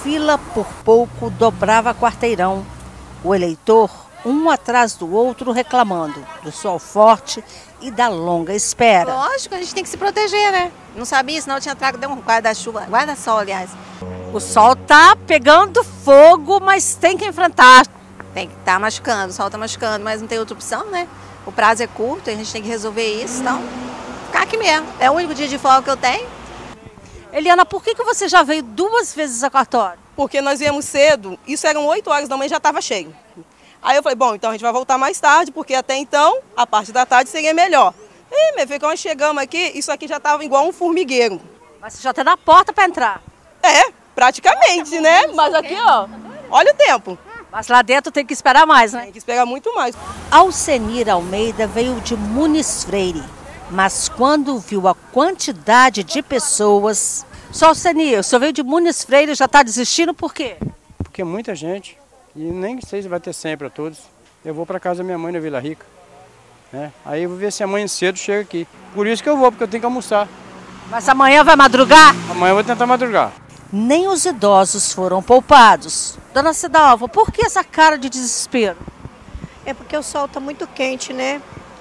fila por pouco dobrava quarteirão. O eleitor, um atrás do outro, reclamando do sol forte e da longa espera. Lógico, a gente tem que se proteger, né? Não sabia, senão eu tinha trago um guarda-chuva, guarda-sol, aliás. O sol tá pegando fogo, mas tem que enfrentar. Tem que estar machucando, o sol tá machucando, mas não tem outra opção, né? O prazo é curto, a gente tem que resolver isso, então ficar aqui mesmo. É o único dia de folga que eu tenho. Eliana, por que você já veio 2 vezes a cartório? Porque nós viemos cedo, isso eram 8 horas da manhã, já estava cheio. Aí eu falei, bom, então a gente vai voltar mais tarde, porque até então a parte da tarde seria melhor. E, meu filho, quando nós chegamos aqui, isso aqui já estava igual um formigueiro. Mas você já está na porta para entrar. É, praticamente, né? Mas aqui, ó, olha o tempo. Mas lá dentro tem que esperar mais, né? Tem que esperar muito mais. Alcenir Almeida veio de Muniz Freire, mas quando viu a quantidade de pessoas... Só Alcenir, o senhor veio de Muniz Freire e já está desistindo por quê? Porque muita gente, e nem sei se vai ter sempre para todos. Eu vou para casa da minha mãe na Vila Rica, né? Aí eu vou ver se amanhã cedo chega aqui. Por isso que eu vou, porque eu tenho que almoçar. Mas amanhã vai madrugar? Amanhã eu vou tentar madrugar. Nem os idosos foram poupados. Dona Cidalva, por que essa cara de desespero? É porque o sol está muito quente, né?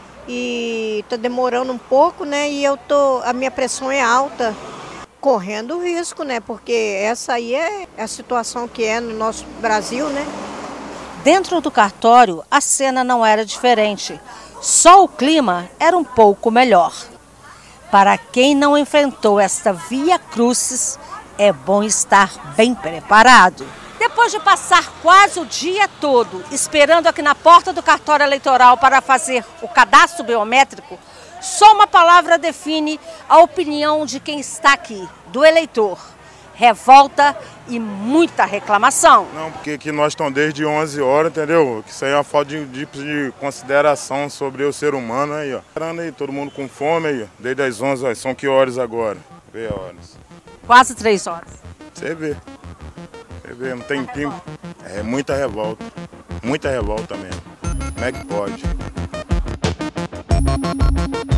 E está demorando um pouco, né? E a minha pressão é alta, correndo risco, né? Porque essa aí é a situação que é no nosso Brasil, né? Dentro do cartório, a cena não era diferente. Só o clima era um pouco melhor. Para quem não enfrentou esta via crucis, é bom estar bem preparado. Depois de passar quase o dia todo esperando aqui na porta do cartório eleitoral para fazer o cadastro biométrico, só uma palavra define a opinião de quem está aqui, do eleitor. Revolta e muita reclamação. Não, porque aqui nós estamos desde 11 horas, entendeu? Que isso aí é uma falta de consideração sobre o ser humano aí, ó. Aí, todo mundo com fome aí, desde as 11, ó. São que horas agora? Vê horas. Quase 3 horas. Você vê, não tem tempo. É muita revolta mesmo. Como é que pode?